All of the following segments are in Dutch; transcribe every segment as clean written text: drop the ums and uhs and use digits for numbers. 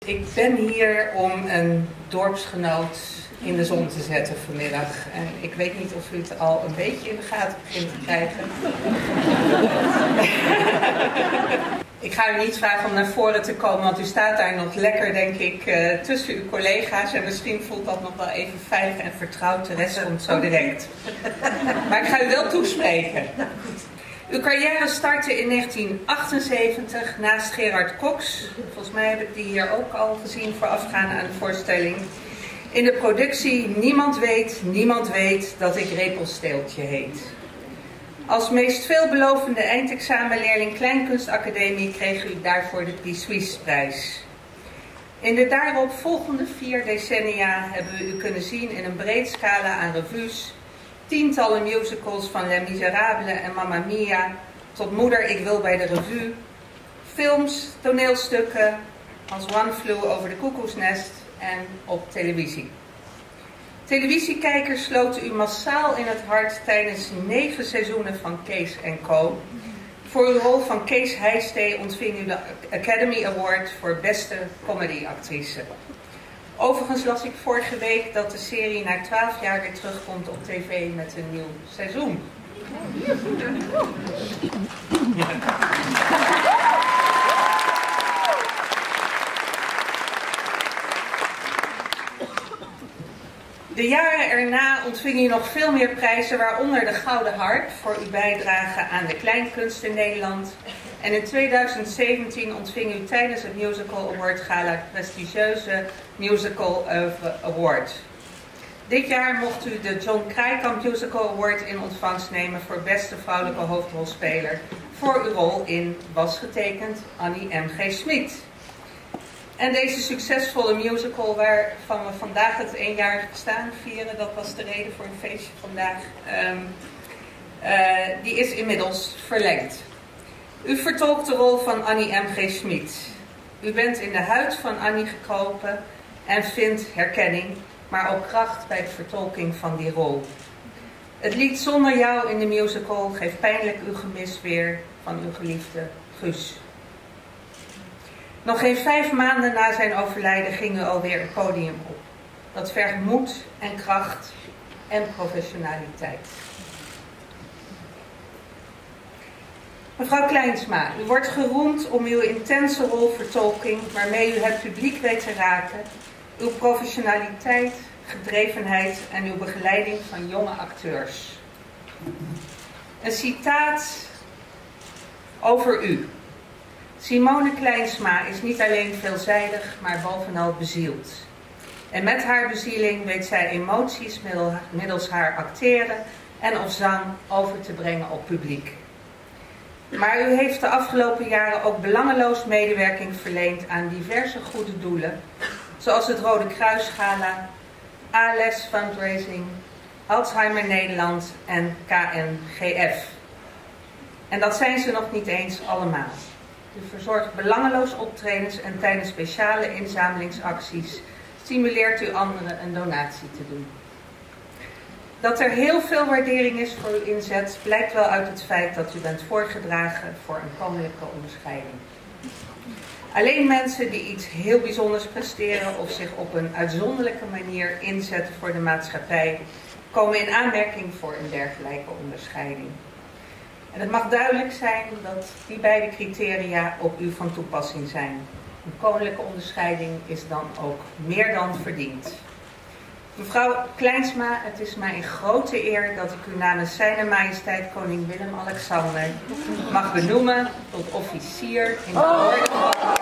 Ik ben hier om een dorpsgenoot in de zon te zetten vanmiddag. En ik weet niet of u het al een beetje in de gaten begint te krijgen. Ik ga u niet vragen om naar voren te komen, want u staat daar nog lekker, denk ik, tussen uw collega's. En misschien voelt dat nog wel even veilig en vertrouwd. De rest komt zo direct. Maar ik ga u wel toespreken. Uw carrière startte in 1978 naast Gerard Cox. Volgens mij heb ik die hier ook al gezien voorafgaand aan de voorstelling. In de productie Niemand weet dat ik Repelsteeltje heet. Als meest veelbelovende eindexamenleerling Kleinkunstacademie kreeg u daarvoor de Prix Suisse prijs. In de daarop volgende 4 decennia hebben we u kunnen zien in een breed scala aan revues, tientallen musicals van Les Miserables en Mamma Mia tot Moeder, ik wil bij de revue, films, toneelstukken als One Flew over de Koekoeksnest en op televisie. Televisiekijkers sloten u massaal in het hart tijdens 9 seizoenen van Kees & Co. Voor uw rol van Kees Heijstee ontving u de Academy Award voor beste comedyactrice. Overigens las ik vorige week dat de serie na 12 jaar weer terugkomt op tv met een nieuw seizoen. De jaren erna ontving u nog veel meer prijzen, waaronder de Gouden Harp voor uw bijdrage aan de kleinkunst in Nederland. En in 2017 ontving u tijdens het Musical Award Gala het prestigieuze Musical Award. Dit jaar mocht u de John Krijkamp Musical Award in ontvangst nemen voor beste vrouwelijke hoofdrolspeler voor uw rol in Was getekend Annie M.G. Schmid. En deze succesvolle musical waarvan we vandaag het 1-jarig bestaan vieren, dat was de reden voor een feestje vandaag, die is inmiddels verlengd. U vertolkt de rol van Annie M.G. Schmid. U bent in de huid van Annie gekropen en vindt herkenning, maar ook kracht bij de vertolking van die rol. Het lied Zonder jou in de musical geeft pijnlijk uw gemis weer van uw geliefde Guus. Nog geen 5 maanden na zijn overlijden ging u alweer het podium op. Dat vergt moed en kracht en professionaliteit. Mevrouw Kleinsma, u wordt geroemd om uw intense rolvertolking waarmee u het publiek weet te raken, uw professionaliteit, gedrevenheid en uw begeleiding van jonge acteurs. Een citaat over u. Simone Kleinsma is niet alleen veelzijdig, maar bovenal bezield. En met haar bezieling weet zij emoties middels haar acteren en of zang over te brengen op publiek. Maar u heeft de afgelopen jaren ook belangeloos medewerking verleend aan diverse goede doelen, zoals het Rode Kruisgala, ALS Fundraising, Alzheimer Nederland en KNGF. En dat zijn ze nog niet eens allemaal. U verzorgt belangeloos optredens en tijdens speciale inzamelingsacties stimuleert u anderen een donatie te doen. Dat er heel veel waardering is voor uw inzet blijkt wel uit het feit dat u bent voorgedragen voor een koninklijke onderscheiding. Alleen mensen die iets heel bijzonders presteren of zich op een uitzonderlijke manier inzetten voor de maatschappij komen in aanmerking voor een dergelijke onderscheiding. En het mag duidelijk zijn dat die beide criteria op u van toepassing zijn. Een koninklijke onderscheiding is dan ook meer dan verdiend. Mevrouw Kleinsma, het is mij een grote eer dat ik u namens Zijne Majesteit Koning Willem-Alexander mag benoemen tot officier in de orde van...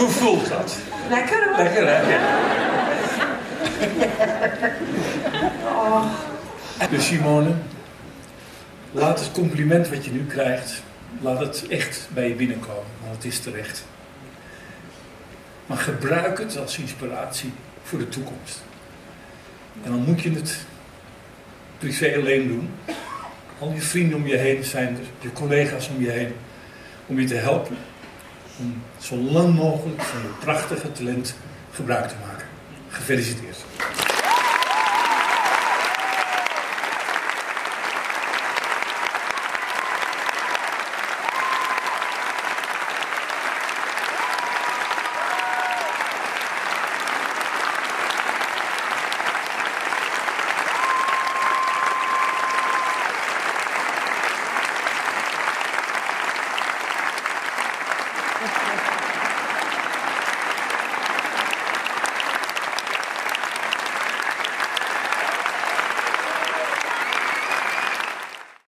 Hoe voelt dat? Lekker hoor. Lekker, hè? Ja. Oh. Dus Simone, laat het compliment wat je nu krijgt, laat het echt bij je binnenkomen, want het is terecht. Maar gebruik het als inspiratie voor de toekomst. En dan moet je het privé alleen doen. Al je vrienden om je heen zijn er, je collega's om je heen, om je te helpen. Om zo lang mogelijk van je prachtige talent gebruik te maken. Gefeliciteerd.